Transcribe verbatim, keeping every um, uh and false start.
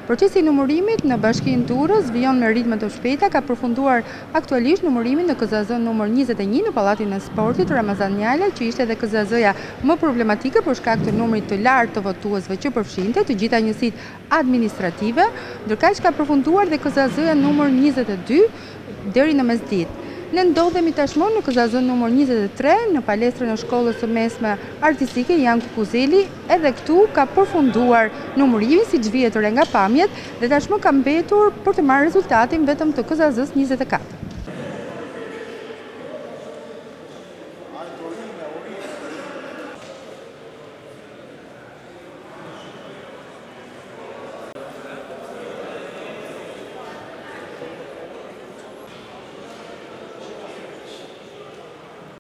Procesi i numërimit në Bashkinë Durrës vijon me ritme të shpejta, ka përfunduar aktualisht numërimin në K Z Z numër njëzet e një në Pallatin e Sportit Ramazan Njala, që ishte edhe K Z Z-ja më problematike për shkak të numrit të lartë të votuesve që përfshinte të gjitha njësitë administrative, ndërkaq ka përfunduar dhe K Z Z-ja numër njëzet e dy deri në mesditë. Ne ndodhemi tashmë në K Z Z numër njëzet e tre në palestrën e shkollës së mesme artistike Janko Kuzeli, edhe këtu ka përfunduar numërimi siç vihet nga pamjet dhe tashmë ka mbetur për të marrë rezultatin vetëm të K Z Z-s njëzet e katër.